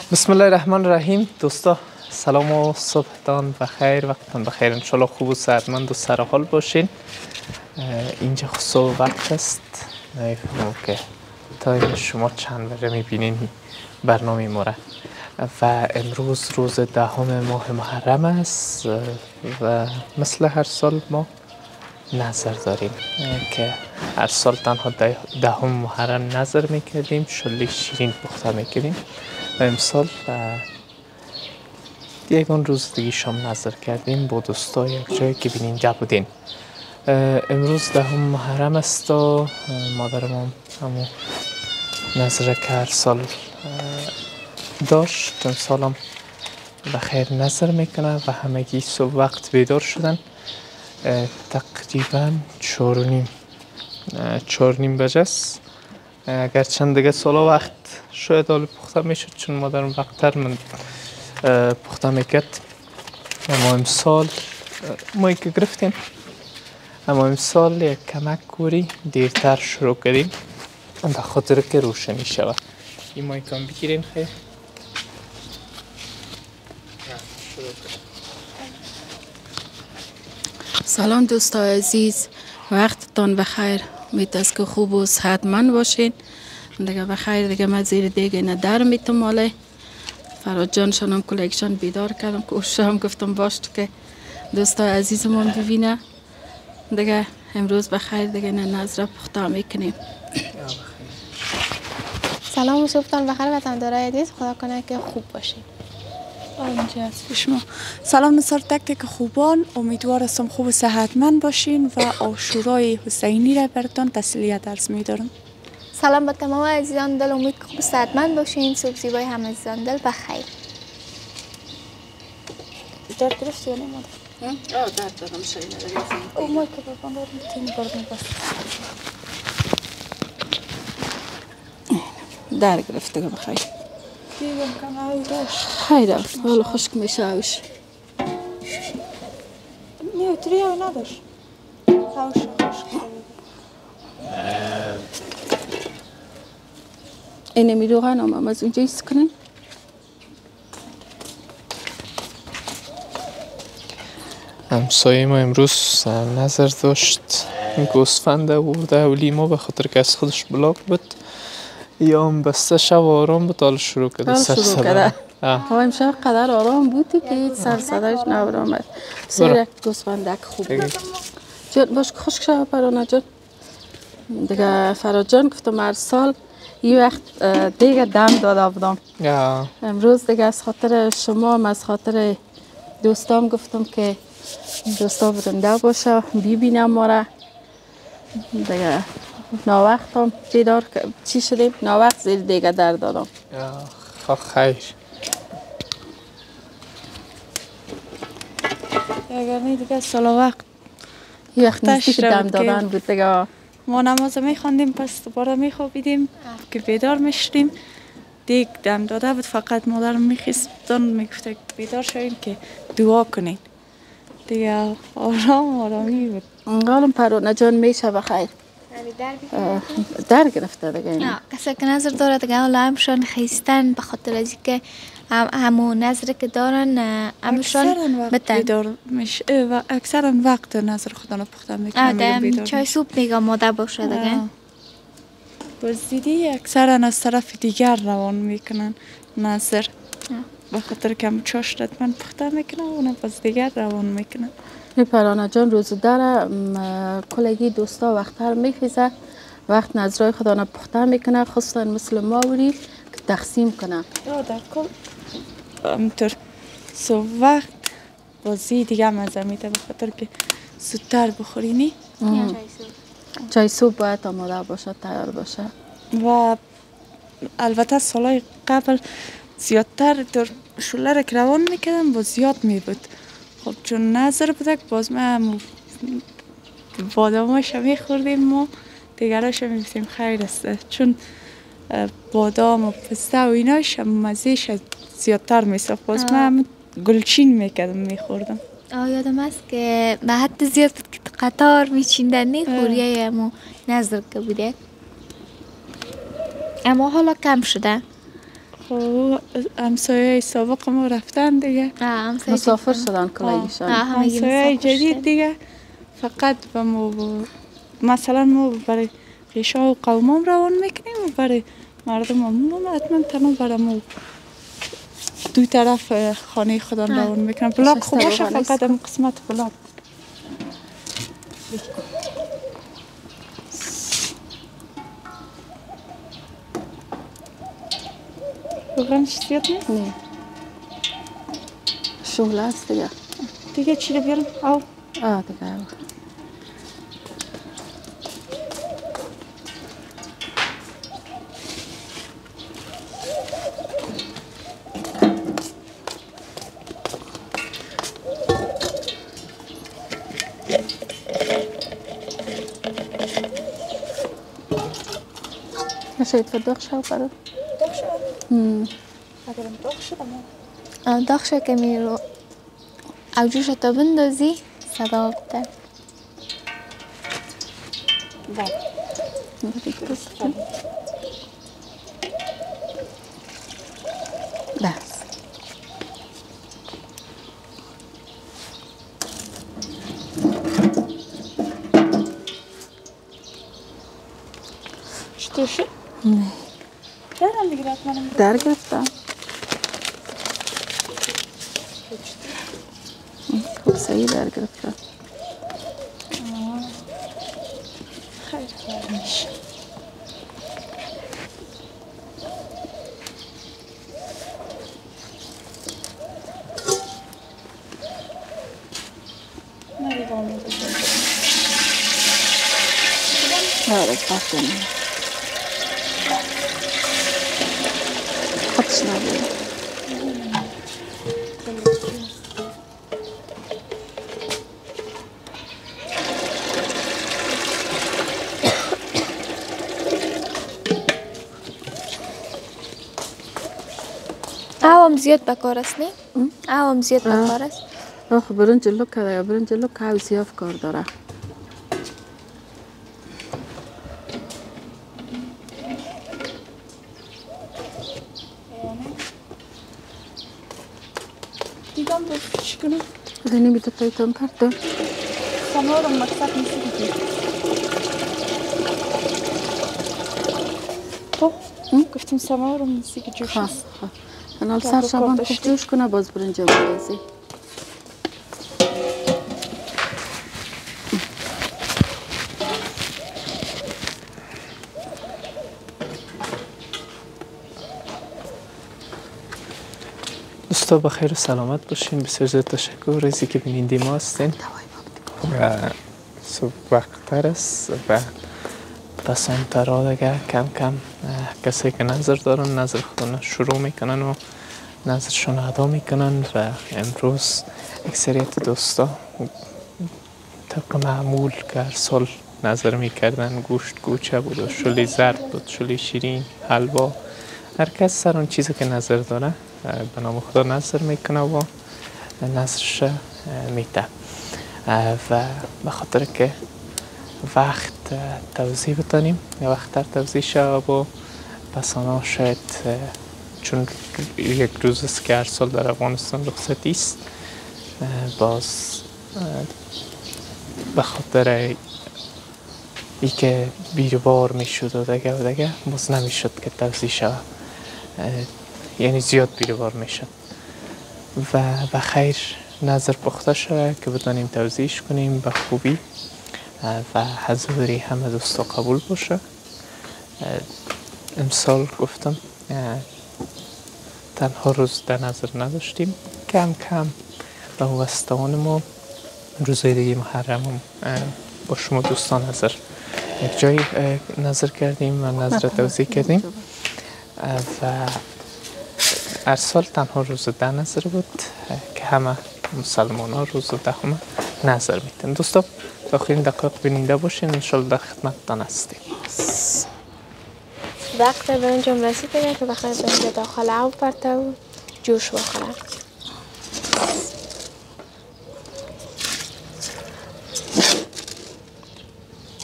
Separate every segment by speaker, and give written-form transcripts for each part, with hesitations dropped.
Speaker 1: بسم الله الرحمن الرحیم. دوستا سلام و صبحتان بخیر، وقتتان بخیر. انشالله خوب و صحتمند و سرحال باشین. اینجا صبح وقت است. نمیفهمم که تا شما چند بجه میبینین برنامه ما را. و امروز روز 10 ماه محرم است و مثل هر سال ما نظر داریم که هر سال تنها 10 محرم نظر میکردیم، شلی شیرین پخته میکردیم و امسال یکان روز دیگه شام نظر کردیم با دوستا یک جایی که بین اینجا بودین. امروز 10 محرم است و مادرم همون نظر که هر سال داشت امسال هم بخیر نظر میکنه و همگی صبح وقت بیدار شدن. تقریبا 4:30 بجه است. اگر چند دیگه سالا وقت شاید حال پخته میشد چون مادرم وقتتر من پخته میکرد، اما امسال ما که گرفتیم، اما امسال یک کمک کوری دیرتر شروع کردیم به خاطر که روشنی شود. این ما کم بگیرین خیر.
Speaker 2: سلام دوستای عزیز، وقتتان بخیر. امید است که خوب و صحتمند باشین. دیگه بخیر دیگه من زیر دیگه اینا در میتم. ماله فراد جانشان هم کلکشان بیدار کردم که هم گفتم باش که دوستای عزیزمون ببینه. دیگه امروز بخیر دیگه اینا نظر پخته میکنیم.
Speaker 3: سلام و صبحتان بخیر وطندارای عزیز، خدا کنه که خوب باشین.
Speaker 4: اینجا هست شما. سلام نصار تک تک خوبان، امیدوار هستم خوب و صحتمند باشین و عاشورای حسینی را براتون تسلیت عرض می‌دارم.
Speaker 3: سلام به تمام عزیزان دل، امید که خوب و صحتمند باشین. صبح زیبای همه عزیزان دل بخیر.
Speaker 4: در درست یا نه مادر؟
Speaker 2: در دادم شایی نداری.
Speaker 4: او ما که بابان رو میتونی بردن بس.
Speaker 2: در گرفته که بخیر.
Speaker 4: دیگم کم آوی داشت.
Speaker 2: خیره حالا خشک میشه آوش.
Speaker 4: نه تری آوی نداشت. آوش خشک.
Speaker 2: اینه می روغن هم از اونجا ایست کنین.
Speaker 1: همسایه ما امروز نظر داشت گوسفند آورده و لیمو به خاطر که از خودش بلاک بود یا هم بسته شب آرام بود حال شروع کرده سرسده.
Speaker 2: امشب قدر آرام بودی که سرسدهش نورامد. سیر گوسفندک خوب بود. جان باش خشک شد پرانه جان. دیگه فراد جان گفتم هر سال یه وقت دیگه دم داده بودم. امروز دیگه از خاطر شما هم از خاطر دوستام گفتم که دوستا برنده باشه ببینم ما را. دیگه ناوقت هم بیدار چی شدیم ناوقت زیر دیگه در دادم.
Speaker 1: خیر.
Speaker 4: اگر نه دیگه سالا وقت
Speaker 2: یه وقت نیستی که دم دادن بود دیگه.
Speaker 4: ما نماز میخواندیم پس دوباره میخوابیدیم که بیدار میشدیم دیگه دم داده بود. فقط مادرم میخواستن میگفته بیدار شویم که دعا کنین دیگه. آرامی بود.
Speaker 2: انقالم پرونه جان میشه بخیر. در گرفته دیگه.
Speaker 3: کسی که نظر داره دیگه حالا همشان خیستن به خاطر از اینکه همون نظر که دارن همشان
Speaker 4: بیدار میشه و اکثرا وقت نظر خدا رو پخته میکنن.
Speaker 3: چای سوپ میگم ماده باشه دیگه.
Speaker 4: بازدیدی اکثرا از طرف دیگر روان میکنن نظر. به خاطر که هم چاش من پخته میکنن اون باز دیگر روان میکنن.
Speaker 2: پرانه جان روز داره کلگی دوستا وقتتر میخیزه وقت نظرهای خدا رو پخته میکنه، خصوصا مثل ماوری که تقسیم کنه.
Speaker 4: در کل همینطور صبح وقت بازی دیگه مزه میده به خاطر که زودتر بخورینی.
Speaker 2: چای سوپ باید آماده باشه تیار باشه.
Speaker 4: و البته سالای قبل زیادتر دور شله را که روان میکردم با زیاد میبود. خب چون نظر بوده باز ما باداماش میخوردیم ما دیگراش میبسیم خیر است چون بادام و پسته و ایناش مزهش زیادتر میساخت. باز ما گلچین میکردم میخوردم.
Speaker 3: یادم است که به حد زیاد که قطار میچیندن نیخوریه همون نظر که بوده، اما حالا کم شده.
Speaker 4: خب همسایه سابق ما رفتن دیگه،
Speaker 2: مسافر شدن کلایشان.
Speaker 4: همسایه جدید دیگه فقط به ما مثلا ما برای خیشا و قومام روان میکنیم و برای مردم هم حتما تنها برای ما دوی طرف خانه خدا روان میکنم. بلاک خوب باشه، فقط هم قسمت بلاک. روغنش زیاد نیست؟
Speaker 2: نه شغل است دیگه.
Speaker 4: دیگه چی رو بیارم؟ او
Speaker 2: دیگه شاید داغ شو برات.
Speaker 4: داغ شد؟ اگرم داغ شد
Speaker 3: داغ شد که میرو او جوش تا بندازی صدا بده.
Speaker 2: بس
Speaker 4: چطور شد؟
Speaker 2: نه
Speaker 4: دارم دیگه رات منم
Speaker 2: در گرفتم. خوب صحیح در گرفتم.
Speaker 4: خیلی میشه.
Speaker 2: بس کنیم. خطش نبود.
Speaker 3: آوام زیاد بکار است نه؟ آوام زیاد بکار است.
Speaker 2: آخه برنج لوکه یا برنج لوکه او زیاد کار داره.
Speaker 4: دیدم تو چی کنم؟
Speaker 2: دنی بیت تایتون پرده.
Speaker 4: سماورم مقصد نیستی دیگه. تو؟ گفتیم سماورم نیستی که جوش است.
Speaker 2: انال سر شبان خوب جوش کنه باز برنج بریزی.
Speaker 1: دوستا بخیر و سلامت باشین. بسیار زیاد تشکر از اینکه بیننده ما هستین. صبح وقت‌تر است و پسندترها دیگه کم کم کسی که نظر دارن نظر خودن شروع میکنن و نظرشون ادا میکنن و امروز اکثریت دوستا طبق معمول که هر سال نظر میکردن گوشت گوچه بود و شلی زرد بود، شلی شیرین، حلوا، هر کس سر اون چیزی که نظر داره به نام خدا نظر میکنه و نظرش میده و به خاطر که وقت توضیح بتانیم یا وقت توضیح شد و پس آنها شاید چون یک روز است که هر سال در افغانستان رخصتی است باز به خاطر ای که بیروبار می شد و دیگه باز نمی شد که توضیح شد، یعنی زیاد بیروبار می شد و بخیر نظر پخته شد که بتانیم توضیحش کنیم به خوبی و حضوری همه دوستا قبول باشه. امسال گفتم تنها روز در نظر نداشتیم، کم کم به واسطان ما روزهای دیگه محرم با شما دوستان نظر یک جایی نظر کردیم و نظر توضیح کردیم و هر سال تنها روز ده نظر بود که همه مسلمان ها روز دهم نظر میتن. دوستا تا آخرین دقایق بیننده باشین، انشالله در خدمتتان هستیم.
Speaker 3: وقت برنجم رسیده که بخیر برنج داخل آب پرته و جوش بخوره.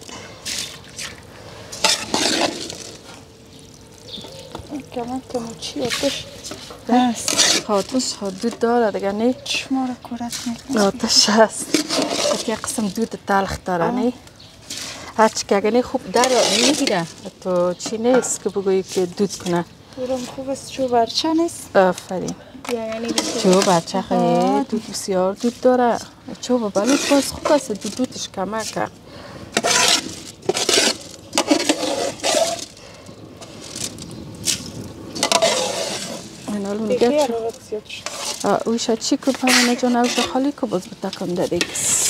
Speaker 4: کمان کموچی چی آتش هست؟
Speaker 2: آتش دود داره دیگه نه؟
Speaker 4: شما را کورت میکنم.
Speaker 2: آتش هست. یک قسم دود تلخ داره نه؟ هرچی که اگه خوب در میگیره تو چی نیست که بگویی که دود کنه.
Speaker 4: برام خوب است چو برچه نیست.
Speaker 2: آفرین. چو برچه خیلی دود بسیار دود داره. چو بلوش باز خوب است دودش کمه که. این حال میگه اویشا چی که پرونه جان اوش خالی که باز بتکم دادیگ.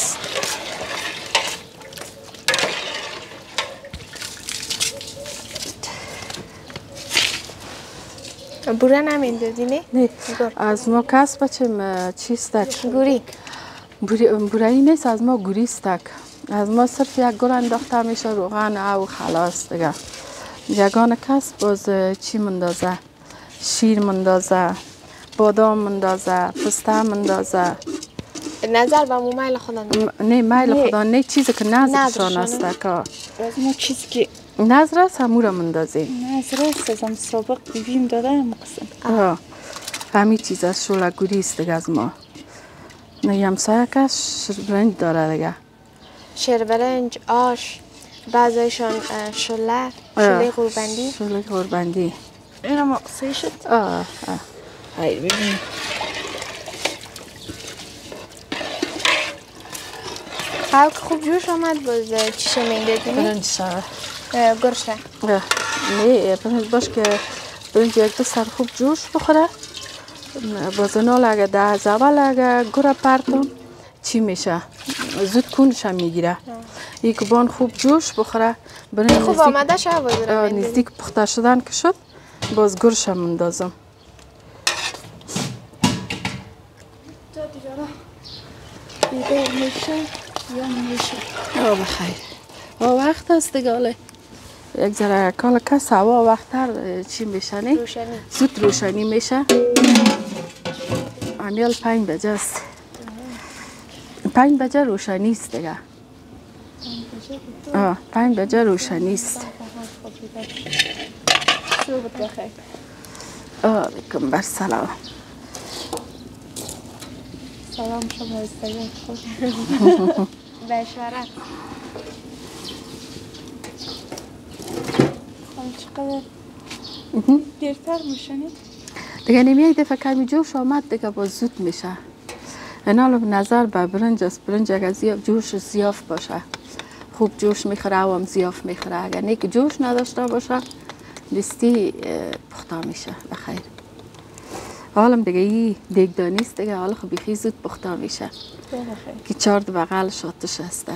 Speaker 3: بوره نمیندازی نه؟
Speaker 2: نه از ما کس بچم چیستک
Speaker 3: گوری
Speaker 2: بورایی نیست از ما گوری استک از ما صرف یک گور انداخته میشه روغن او خلاص دیگه یگان کس باز چی مندازه شیر مندازه بادام مندازه پسته مندازه
Speaker 3: نظر به مو میل خدا
Speaker 2: نه میل خدا نه چیزی که نظرشان است که
Speaker 4: از ما چیزی که
Speaker 2: نظر است همو را مندازی
Speaker 4: نظر است از هم سابق بیبیم داده هم قسم
Speaker 2: همین چیز از شوله گوری است دیگه از ما نه همسایه که شربرنج داره دیگه
Speaker 3: شربرنج آش بعضایشان شله
Speaker 2: شله قربندی
Speaker 4: این هم قصه شد
Speaker 2: هایی ببین
Speaker 3: که خوب جوش آمد باز چیشه میندازی نه؟
Speaker 2: برنج شده
Speaker 3: گرشه
Speaker 2: نه برنج باش که برنج یک دو سر خوب جوش بخوره باز نال اگه ده از اول اگه گره پرتون چی میشه زود کونش هم میگیره یک بان خوب جوش بخوره برنج
Speaker 3: خوب آمده شد باز
Speaker 2: نزدیک پخته شدن که شد باز گرش هم اندازم
Speaker 4: بیدار میشه یا میشه
Speaker 2: بخیر وقت است دیگه یک ذره کال کس هوا وقتتر چی میشه نه؟
Speaker 3: روشنی
Speaker 2: زود روشنی میشه امیال 5 بجه است 5 بجه روشنی است دیگه 5 بجه روشنی است
Speaker 4: صبح بخیر
Speaker 2: علیکم بر سلام
Speaker 4: سلام شما استایان خود
Speaker 3: بشارت
Speaker 4: چقدر دیرتر میشنید؟
Speaker 2: دیگه نمی یک دفعه کمی جوش آمد دیگه باز زود میشه اینا به نظر به برنج است برنج اگر جوش زیاف باشه خوب جوش میخوره او هم زیاف میخوره اگر نه که جوش نداشته باشه دستی پخته میشه بخیر حالم دیگه ای دیگدانی است دیگه حالا خب بیخی زود پخته میشه که 4 بغل شاتش هستک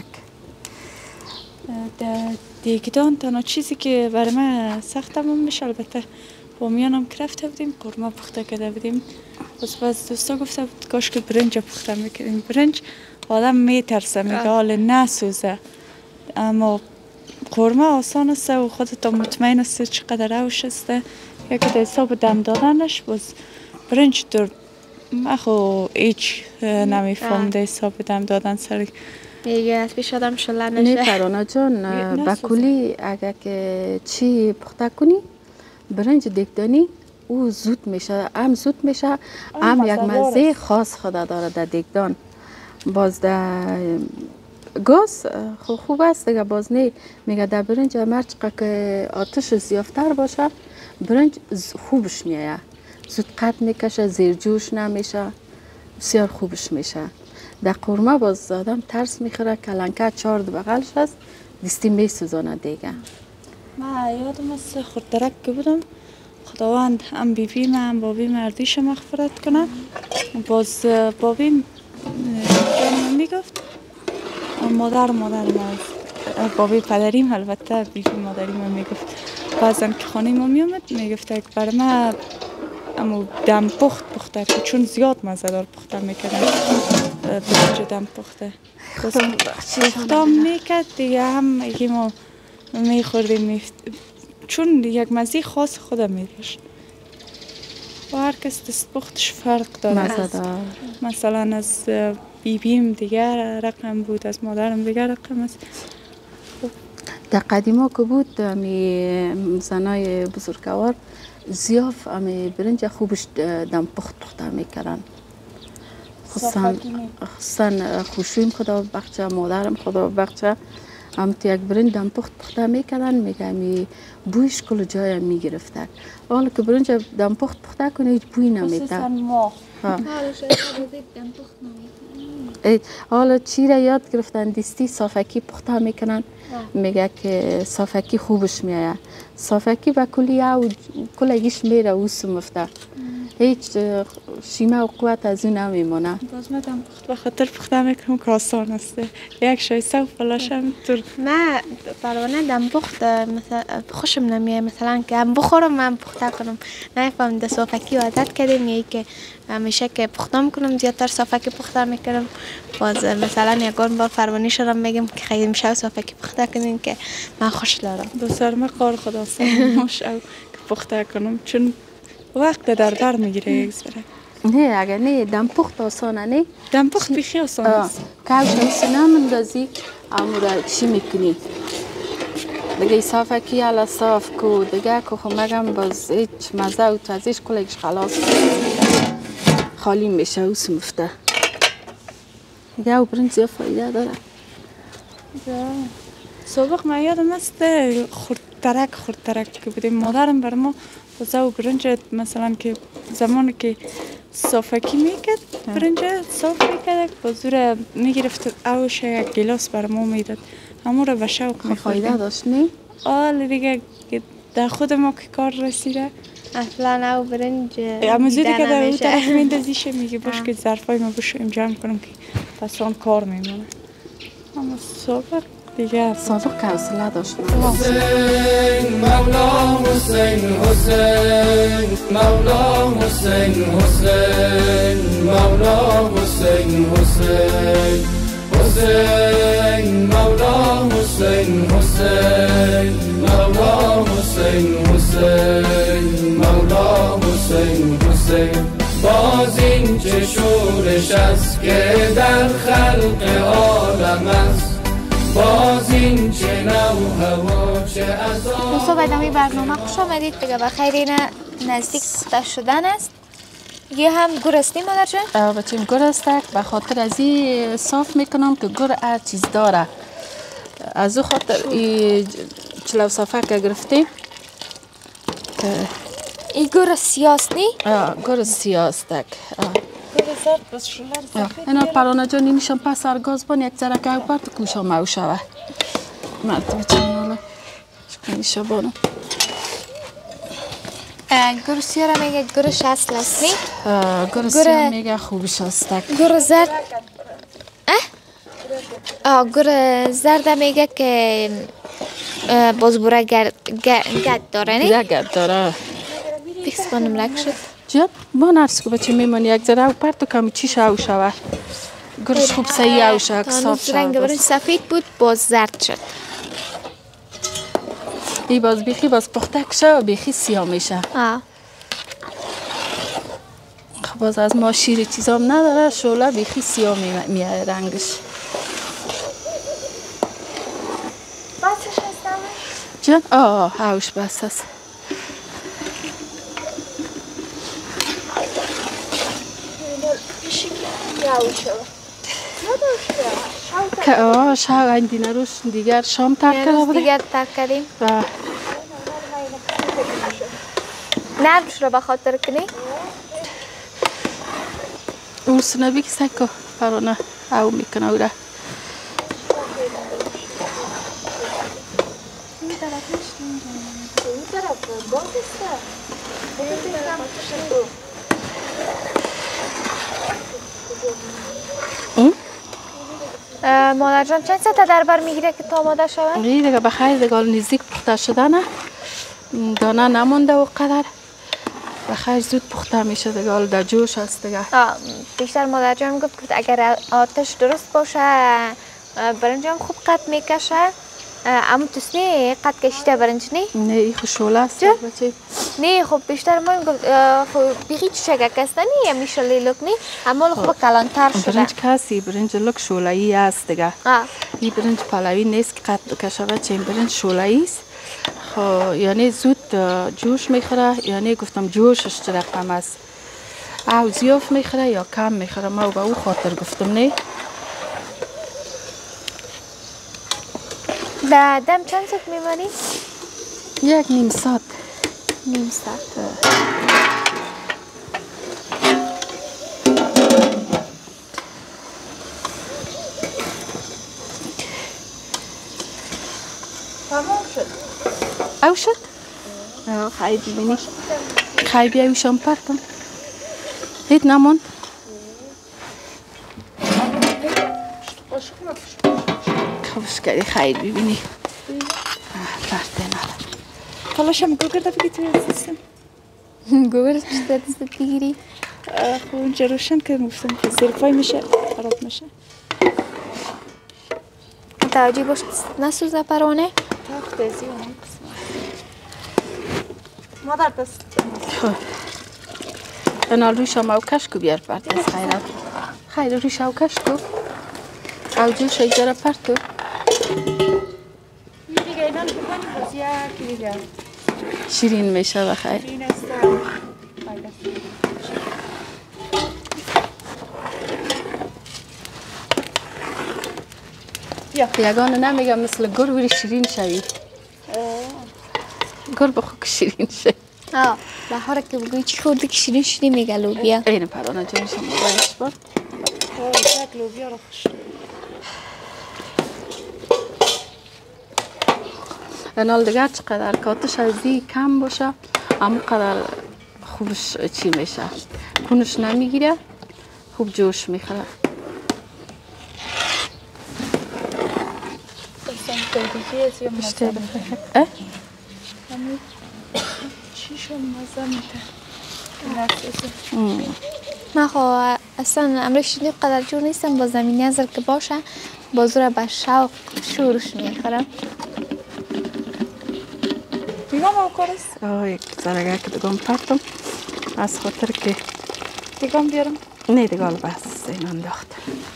Speaker 4: دیگدان تنها چیزی که برای من سختمون میشه البته با میانم کرفته بودیم قورمه پخته کرده بودیم باز دوستا گفته بود کاش که برنج پخته میکردیم برنج آدم میترسه میگه حال نسوزه اما قورمه آسان است و خودت مطمئن است چقدر روش است یک در حساب دم دادنش باز برنج در اخو هیچ نمیفهم در حساب دم دادن سر
Speaker 3: میگه از پیش آدم شله نشه
Speaker 2: نه پرانا جان بکولی اگر که چی پخته کنی برنج دیگدانی او زود میشه هم زود میشه هم یک مزه خاص خدا داره در دیگدان باز در گاز خوب است دیگه باز نه میگه در برنج مرچقه که آتش زیافتر باشه برنج خوبش میایه زود قطع میکشه زیر جوش نمیشه بسیار خوبش میشه در قورمه باز آدم ترس میخوره کلنکه 4 بغلش هست دستی میسوزانه دیگه
Speaker 4: من یادم است خردرک که بودم خداوند هم بیبیم هم بابی مردیش مغفرت کنه باز بابیم میگفت مادر بابی پدریم البته بیبی مادریم هم میگفت بعضن که خانه ما میامد میگفت که برای من اما دم پخته که چون زیاد مزه‌دار پخته میکردن برنج دم پخته پخته میکرد دیگه هم یکی ما میخوردیم چون یک مزه خاص خودم میداشت و هر کس دست پختش فرق داره مثلا از بیبیم دیگر رقم بود از مادرم دیگر رقم است
Speaker 2: در قدیما که بود می زنای بزرگوار زیاف امی برنج خوبش دم پخته میکردن. خصوصا خوشویم خدا بخشه، مادرم خدا بخشه، هم یک برنج دم پخته میکردن، میگه می بویش کل جای میگرفته. حالا که برنج دم پخته کنه هیچ بوی نمیده. حالا چی را یاد گرفتن دستی صافکی پخته میکنن، میگه که صافکی خوبش میایه. صافکی با کلی او کلگیش میره او سمفته، هیچ شیمه و قوت از اون نمیمونه.
Speaker 4: باز من دم پخت بخاطر پخته میکنم که آسان است. یک شایسته و فلاشم طور.
Speaker 3: من پروانه دم پخت مثلا خوشم نمیاد، مثلا که هم بخورم من پخته کنم. نفهم ده صافکی عادت کردیم یکی که همیشه که پخته میکنم زیادتر صافکی پخته میکنم. باز مثلا یکان با پروانه شدم میگم که خیلی میشه صافکی پخته کنین که من خوش دارم.
Speaker 4: دوستار من کار خدا سامش او که پخته کنم چون وقت در بر میگیره یک ذره.
Speaker 2: نه اگر نه دم پخت آسانه نه.
Speaker 4: دم پخت بیخی آسان است.
Speaker 2: کاش سینه مندازی امورا چی میکنی؟ دیگه صافکی علا صاف کو دیگه که خو مگم باز هیچ مزه و تازیش کلش خلاص خالی میشه و سمفته. دیگه او برنج زیاد فایده داره.
Speaker 4: سابق من یادم است خورترک که بودیم مادرم بر ما بازه و برنج مثلا که زمانی که صافکی میکرد برنج صاف میکرد بازور میگرفت اوش یک گلاس بر ما میداد همون رو به شوق میخوردیم.
Speaker 2: فایده داشت نه؟
Speaker 4: آه دیگه در خود ما که کار رسیده
Speaker 3: اصلا او برنج
Speaker 4: اما زودی که در اون طرف میندازیشه میگه باش که ظرفای ما بشو امجام کنم که پس آن کار میمونه. اما سابق دیگه
Speaker 2: سابق که حوصله داشت.
Speaker 5: حسین مولا حسین حسین مولا حسین حسین مولا حسین حسین حسین مولا حسین حسین مولا حسین حسین مولا حسین حسین باز این چه شورش است که در خلق عالم است باز این چه نو هوا چه عذاب.
Speaker 3: دوستان به ادامه برنامه خوش آمدید. دیگه بخیر این نزدیک پخته شدن است. یه هم گر هستی مادر جان؟
Speaker 2: بچیم گر هستک به خاطر از این صاف میکنم که گر هر چیز داره. از او خاطر این چلو صافه که گرفتیم
Speaker 3: این گر سیاست نی؟
Speaker 2: گر سیاستک.
Speaker 3: گر زرد بس شلر سفید.
Speaker 2: اینا پرانه جان نمیشم پس ارگاز بان یک ذره که اوپر تو کوشا مو شوه. مرد بچیم نالا چکنی شبانم.
Speaker 3: گر سیاه را میگه گرش اصل است نی؟
Speaker 2: گر سیاه میگه خوبش هستک.
Speaker 3: گر زرد گر زرد میگه که باز بوره گد داره نی؟
Speaker 2: گد داره.
Speaker 3: فیکس کنم لک شد.
Speaker 2: جان با نرس که بچه میمانی یک ذره اوپر تو کمی چیش او شوه. گرش خوب سیاه او شوه که صاف شوه.
Speaker 3: رنگ برنج سفید بود باز زرد شد.
Speaker 2: ای باز بیخی باز پخته کشه و بیخی سیاه میشه. خب باز از ما شیر چیزام نداره شوله بیخی سیاه میه رنگش.
Speaker 3: بسش هستم؟
Speaker 2: جان هاوش بس هست. که شاو این دینه روش دیگر شام ترک کرده بوده؟
Speaker 3: دیگر ترک کردیم. نرمش رو بخاطر کنی؟
Speaker 2: اون سنبی که سکو پرانه او میکنه او را.
Speaker 3: مادر جان چند ساعت در بر میگیره که تا آماده شود؟
Speaker 2: این دیگه بخیر دیگه نزدیک پخته شده نه دانه نمونده و قدر بخیر زود پخته میشه دیگه در جوش هست دیگه.
Speaker 3: بیشتر مادر جان گفت که اگر آتش درست باشه برنج هم خوب قط میکشه. اما تسنی قط کشیده برنج نی؟
Speaker 2: نه این خوشوله است بچه.
Speaker 3: نه خب بیشتر ما گفت بیخی چشگک است نی میشه لیلوک نی اما خوب کلانتر شده.
Speaker 2: برنج کسی برنج لک شوله ای است دیگه. این برنج پلوی نیست که قط کشه بچه این برنج شوله ای است. خب یعنی زود جوش میخوره، یعنی گفتم جوشش چه رقم است، او زیاف میخوره یا کم میخوره، ما به او خاطر گفتم نه.
Speaker 3: در دم چند ساعت میمانی؟
Speaker 2: یک نیم ساعت.
Speaker 3: نیم ساعت.
Speaker 2: تمام شد. او شد؟ خیلی ببینی خیلی بیا اوشم پرتم هیچ نموند. خوش کردی خیلی ببینی پرته نداره.
Speaker 4: حالا شما گوگرده بگی توی سیستم
Speaker 3: گوگرد چطور دست بگیری؟
Speaker 4: خب اونجا روشن که گفتم که زیر پای میشه خراب میشه.
Speaker 3: متوجه باش نسوزه پروانه؟
Speaker 4: تخت ازی اون قسمت مادر دست
Speaker 2: اینا روی شما او کش کو بیار پرت از خیرم خیلی روی شما کش کو او جوش ایجاره پرتو
Speaker 4: دیگه اینا رو بکنی باز یکی دیگه
Speaker 2: شیرین میشه بخیر.
Speaker 4: این است
Speaker 2: یگانه نمیگم مثل گر بری شیرین شوی. گر بخو که شیرین شوی.
Speaker 3: بهاره که بگوی چی خورده که شیرین شیرین میگه لوبیا.
Speaker 2: این پرانه جان شما بایش بار.
Speaker 4: یک لوبیا رو خوش.
Speaker 2: اینال دیگر چقدر کاتش ازی کم باشه اما قدر خوبش چی میشه کنش نمیگیره خوب جوش میخوره.
Speaker 3: من خب اصلا امروز شیرین قدر جور نیستم با زمینی ازل که باشه با زور به شوق شورش میخورم.
Speaker 4: دیگه ما کارست؟
Speaker 2: یک زرگه که دگم پرتم از خاطر که
Speaker 4: دیگه بیارم؟
Speaker 2: نه دیگه بس این انداخت.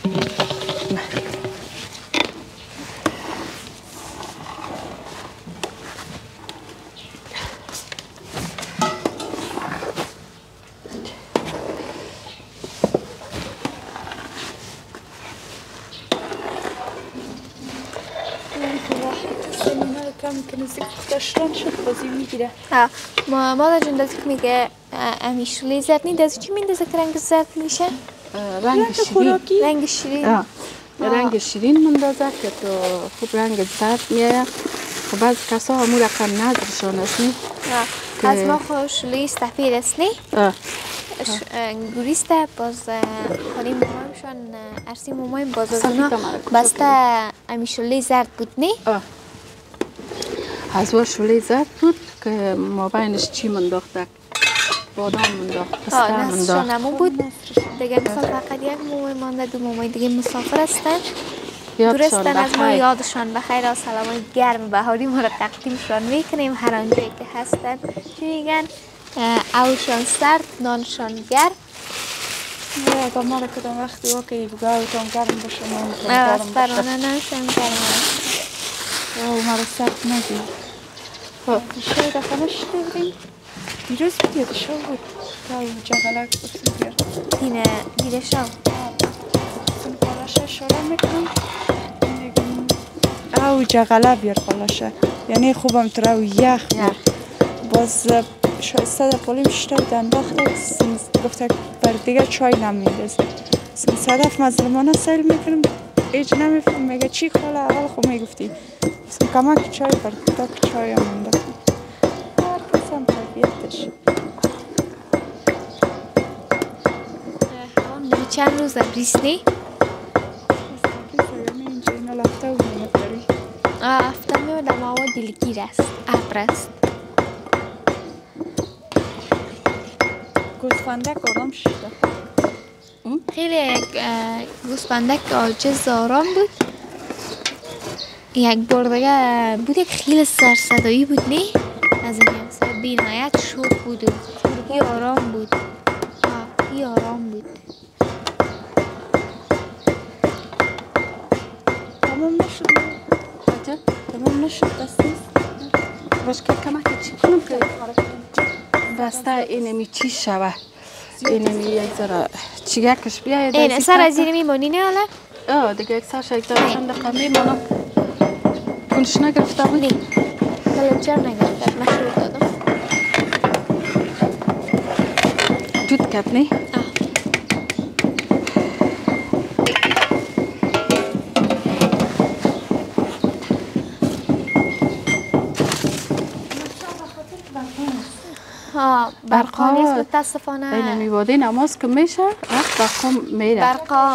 Speaker 4: که نزدیک داشتن شد بازی میگیره.
Speaker 3: مادر جون دازی که میگه امیشولی زرد نی دازی چی میندازه که رنگ زرد میشه؟
Speaker 2: رنگ شیرین.
Speaker 3: رنگ شیرین.
Speaker 2: رنگ شیرین مندازه که تو خوب رنگ زرد میایه. خب بعض کسا همون رقم ندارشان است نی؟
Speaker 3: از ما خوشلی استفیر است نی؟ گوریسته باز خالی مامایمشان ارسی مامایم باز از اونا بسته امیشولی زرد بود نی؟
Speaker 2: از وار شوله زرد بود که ما بینش چی منداخته بادام منداخت پسته منداخت
Speaker 3: نصرشان بود دیگه مثال فقط یک مامای مانده دو مامای دیگه مسافر هستن درستن از ما یادشان بخیر و سلامای گرم بهاری ما را تقدیمشان میکنیم هر آنجایی که هستن چی میگن اوشان سرد نانشان گرم
Speaker 4: اگه ما را کدام وقتی واقعی بگه اوتان گرم باشه
Speaker 3: از برانه نانشان گرم
Speaker 4: او ما را سرد نگیم شای دفعه نشده دیروز بیاد شو بود تا جغلک بسیم بیار
Speaker 3: دیره شو
Speaker 4: بسیم قلاشه شاره میکنم او جغله بیار قلاشه یعنی خوبم تر او یخ بیار باز شایسته در قلیم شده بود انداخته گفته بر دیگه چای نمیدازه صدف مظلمانه سیل میکنم ایج نمیفهم میگه چی خاله اول خب میگفتی کمک چای بر تا چای هم انداختم هر کسان طبیعتش
Speaker 3: چند روز بریس نی؟
Speaker 4: یعنی اینجا اینا لفته و میمد داری
Speaker 3: هفته میمدم آوا دلگیر است ابر است
Speaker 4: گوسفندک آرام شده
Speaker 3: خیلی گوسفندک عاجز آرام بود یک بار دیگه بود یک خیلی سرصدایی بود نی؟ از این همسه بینایت شوق بود و خورگی آرام بود خورگی آرام بود
Speaker 4: تمام نشد تمام نشد دست نیست
Speaker 2: باش که کمک چی کنم که بسته اینمی چی شوه اینمی یک ذره چیگکش بیاید
Speaker 3: این سر از این میمونی نه حالا؟
Speaker 2: دیگه یک سرش یک ذره چند دقیقه میمونم کنش نگرفته بودی؟
Speaker 3: کلچر نگرفته مشروب دادم
Speaker 2: جود کد نی؟
Speaker 3: برقا نیست متاسفانه
Speaker 2: این میواده نماز که میشه برقا میره
Speaker 3: برقا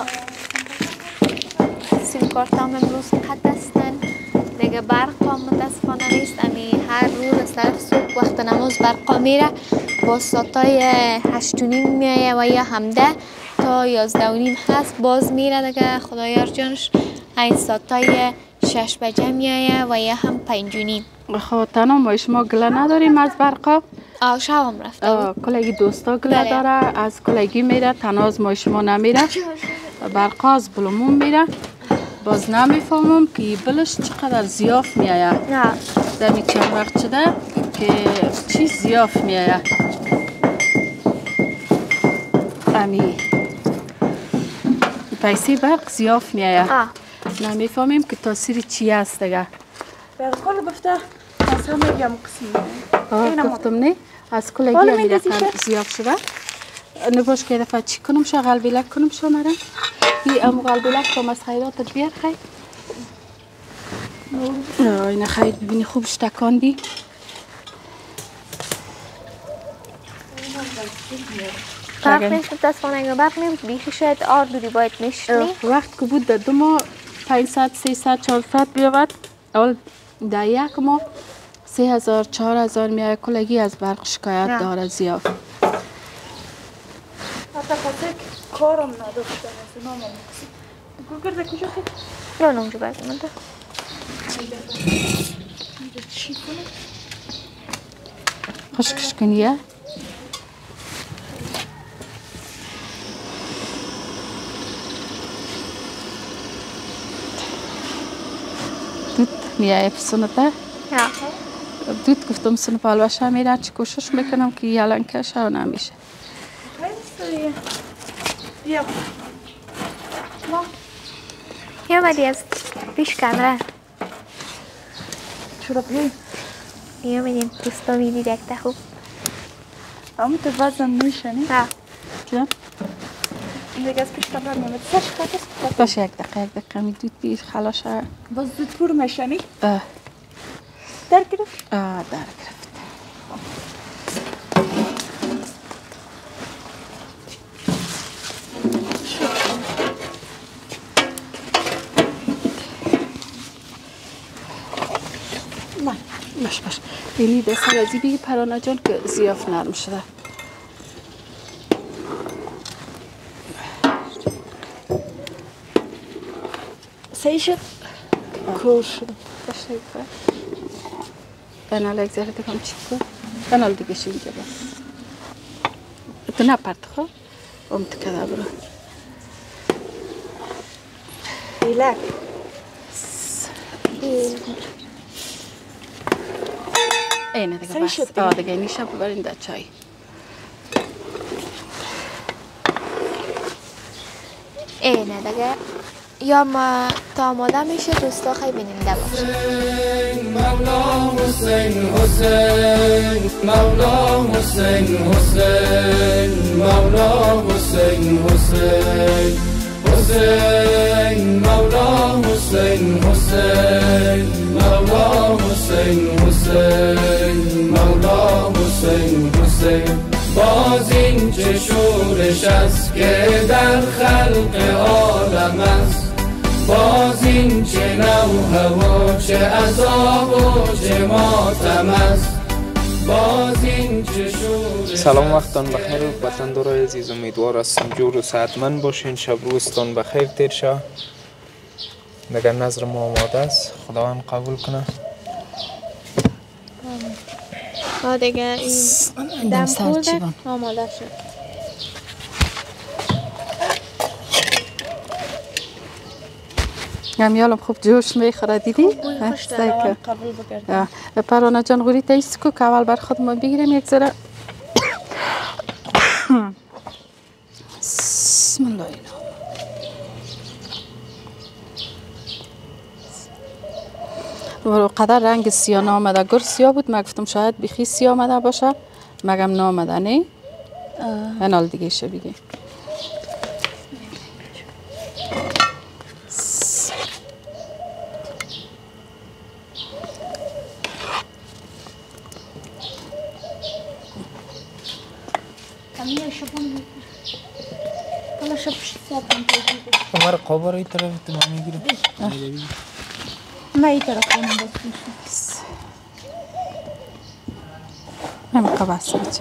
Speaker 3: سیم کارت هم امروز قد هستن دیگه برقا متاسفانه نیست هر روز از طرف صبح وقت نماز برقا میره با ساعتای 8:30 میایه و یا 10 تا 11:30 هست باز میره دیگه خدایار جانش این ساعتای 6 بجه میایه و یا هم 5:30
Speaker 2: خب تنها ما شما گله نداریم از برقا
Speaker 3: شب هم رفته
Speaker 2: کلگی دوستا گله داره از کلگی میره تنها از ما شما نمیره برقا از بلومون میره باز نمیفهمم که بلش چقدر زیاف میایه دمی چند وقت شده که چی زیاف میایه امی پیسی برق زیاف میایه نمیفهمیم که تاثیر چی هست دیگه
Speaker 4: برقا رو گفته از همه گم قسمی
Speaker 2: گفتم نه از کلگی همی رقم زیاف شده نباش که دفعه چی کنم شا غلبیلک کنم شا مرم بی امو غلبیلک کام از خیراتت بیار خیر اینه خیر ببینی خوبش تکاندی
Speaker 3: برق نیست متاسفانه اگه برق نیست بیخی شاید آر دوری باید میشنی
Speaker 2: وقت که بود در 2 ماه 500 300 400 بیاود اول در 1 ماه 3000 4000 میایه کلگی از برق شکایت داره زیاف
Speaker 4: حتی خاطر کارم نداشتم از اونا ما گوگر در کجا خیلی؟
Speaker 3: یا نونجا باید منده
Speaker 4: چی کنه؟
Speaker 2: خشکش کنیه دود میایه پسونته دود گفتم سنو پالوشه میره چی کوشش میکنم که یلن کشه و نمیشه
Speaker 4: بیا
Speaker 3: یا بدی از پیش کامره
Speaker 4: چرا بیایی؟
Speaker 3: یا میدیم دوستا میدید یک خوب
Speaker 4: اما تو وزن میشنی؟
Speaker 2: جان؟
Speaker 4: این دیگه از پیش کامره میمد سرش خواهد
Speaker 2: باشه یک دقیقه می دود بیر خلاشه
Speaker 4: باز زود پور میشنی؟
Speaker 2: در
Speaker 4: گرفت؟
Speaker 2: در گرفت باش اینی دسته رازی بگی پرانه جان که زیاف نرم شده
Speaker 4: صحیح شد؟ کور شد
Speaker 2: باشه بگه بنال یک ذره دیگه چی کن بنال دیگه شو اینجا با تو نپرد خواه امتکده برو
Speaker 4: بیلک
Speaker 2: اینه دیگه بس دیگه نیشه ببرین در چای
Speaker 3: اینه دیگه یا ما تا آماده میشه دوستا خیلی بیننده باشه
Speaker 5: مولا حسین حسین مولا حسین حسین مولا حسین حسین حسین مولا حسین حسین مولا حسین حسین مولا حسین حسین باز این چه شورش است که در خلق عالم است باز این چه نوحه و چه عذاب و چه ماتم است باز این چه شورش.
Speaker 1: سلام وقتان بخیر وطندارای عزیز امیدوار هستم جور و صحتمند باشین شب روزتان بخیر تیر شه دیگر نظر ما آماده است خداوند قبول کنه
Speaker 3: دیگه این دم خورده آماده شد
Speaker 2: گمیالم خوب جوش میخوره دیدی؟
Speaker 4: خوش در قبول بگردم.
Speaker 2: پروانه جان غوری تا ایستکو که اول بر خود ما بگیریم یک ذره. بسم الله الرحمن. قدر رنگ سیاه نامده، گر سیاه بود ما گفتم شاید بخی سیاه آمده باشه مگم نامده نه؟ اینال دیگه شه بگی.
Speaker 1: हमारा खबर ही तरफ तुम्हारी गिरे
Speaker 4: मैं ही तरफ हूँ बस
Speaker 2: मैं कबास बच्ची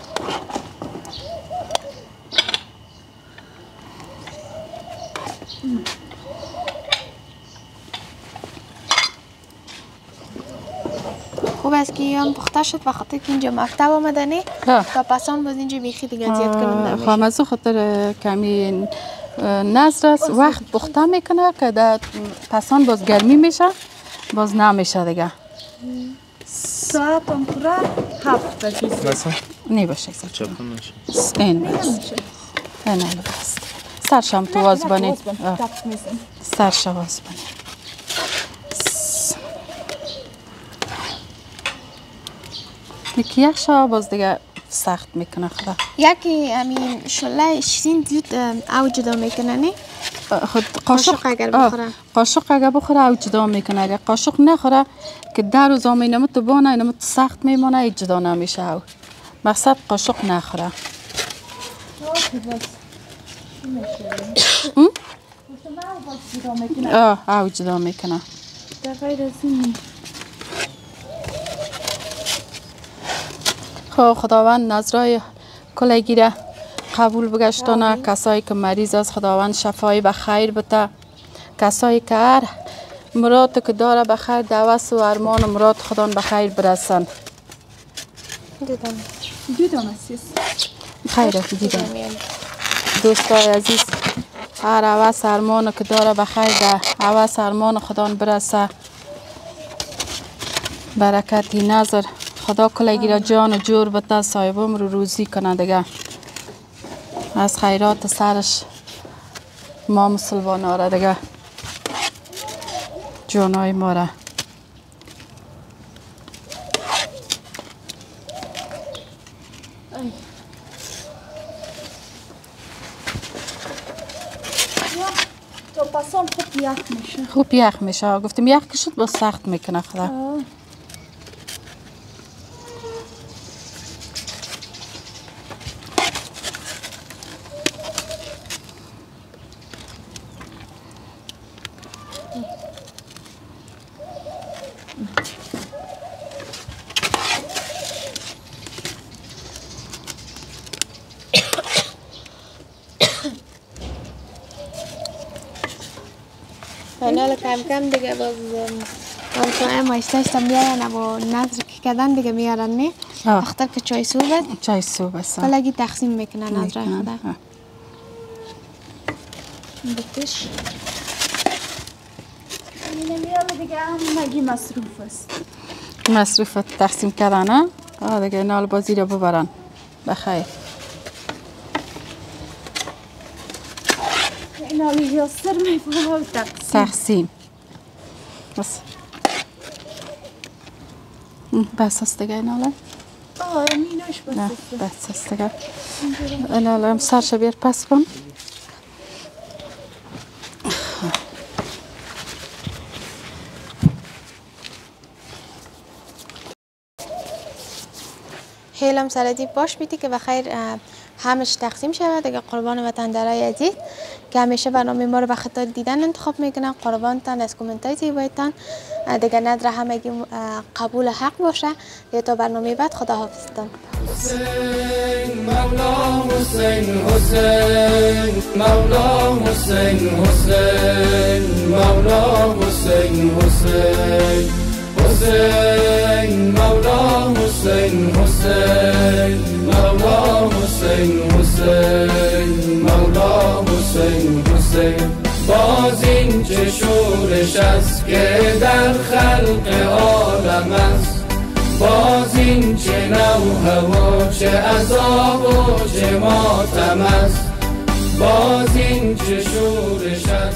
Speaker 3: خوب است که هم پخته شد و خاطر که اینجا مکتب آمده نه تا پسان باز اینجا بیخی دیگه زیاد کنم نمیشه.
Speaker 2: خواهم از خاطر کمی نظر است وقت پخته میکنه که در پسان باز گرمی میشه باز نمیشه دیگه.
Speaker 4: ساعت هم پورا 7
Speaker 1: مثلا
Speaker 2: نی باشه
Speaker 1: چپن نشه
Speaker 2: این بست این بست سرشم تو واز بانی سرشم واز بانی یکی یک شا باز دیگه سخت میکنه خدا
Speaker 3: یکی همین شله شیرین زود او جدا میکنه نه؟
Speaker 2: خود
Speaker 3: قاشق اگر بخوره
Speaker 2: قاشق اگر بخوره او جدا میکنه اگر قاشق نخوره که در روز آمینه تو بانه اینه سخت میمونه ای جدا نمیشه او مقصد قاشق نخوره او جدا میکنه خب خداوند نظرای کلگیره قبول بگشتانه کسایی که مریض است خداوند شفای به خیر بده کسایی که هر مراد که داره به خیر دعوت و ارمان و مراد خدا به خیر برسن
Speaker 4: دیدم
Speaker 2: خیره دیدم دوستای عزیز هر عوض ارمان که داره به خیر ده عوض ارمان خدا برسه برکتی نظر خدا کلگیره جان و جور بده صاحبم رو روزی کنه دیگه از خیرات سرش ما مسلمان ها را دیگه جانای ما را
Speaker 4: تو پسان خوب یخ میشه
Speaker 2: خوب یخ میشه گفتم یخ که شد با سخت میکنه خدا
Speaker 3: حالا کم کم دیگه باز همسایه مایستاشتم بیارن و نظر که کردن دیگه میارن نه اختر که چای صبح
Speaker 2: چای صبح است
Speaker 3: کلگی تقسیم میکنن نظر خدا
Speaker 4: بکش نمیاره دیگه هم مگی مصروف است
Speaker 2: مصروف تقسیم کردن دیگه نال بازی رو ببرن بخیر
Speaker 4: این حالی یاسر میفونه
Speaker 2: تقسیم بس است دیگه این حالا
Speaker 4: میناش
Speaker 2: بس است دیگه این حالا هم سرش بیار پس کن
Speaker 3: هیلم سردی باش بیدی که بخیر همش تقسیم شود دیگه قربان وطن درای عزیز که همیشه برنامه ما رو به خاطر دیدن انتخاب میکنن قربانتان از کامنت های زیبایتان دیگه نداره همگی قبول حق باشه یا تا برنامه بعد خدا حافظتان
Speaker 5: حسین مولا حسین حسین مولا حسین حسین مولا حسین حسین حسین مولا حسین حسین مولا حسین حسین مولا حسین حسین باز این چه شور شورش است که در خلق عالم است. باز این چه نوحه و چه عذاب و چه ماتم است. باز این چه شورش است